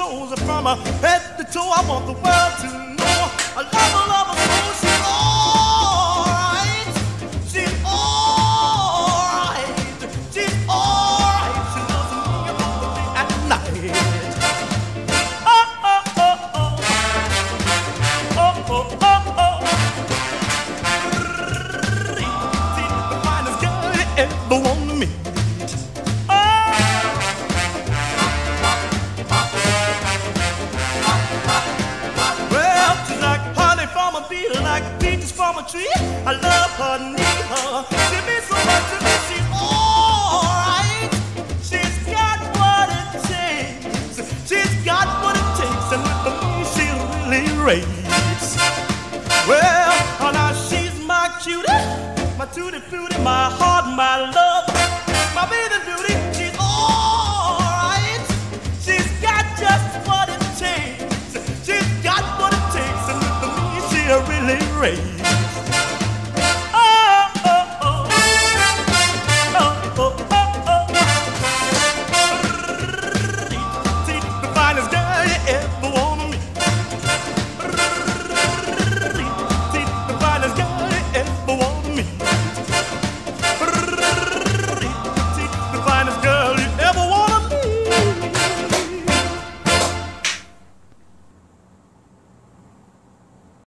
shows from her head to toe. I want the world to know I love her so she's alright. She's alright. She's alright. She loves me about the day and night. Oh, oh, oh, oh. Oh, oh, oh, oh. She's the finest girl you ever want to meet. Like peaches from a tree, I love her, need her. She means so much to me. She's alright. She's got what it takes. She's got what it takes, and with me she really rates. Well, oh, now she's my cutie, my tutti frutti, my heart, my love, my baby beauty. She's alright. She's got just what it takes. She's got what it takes, and with me she really rates.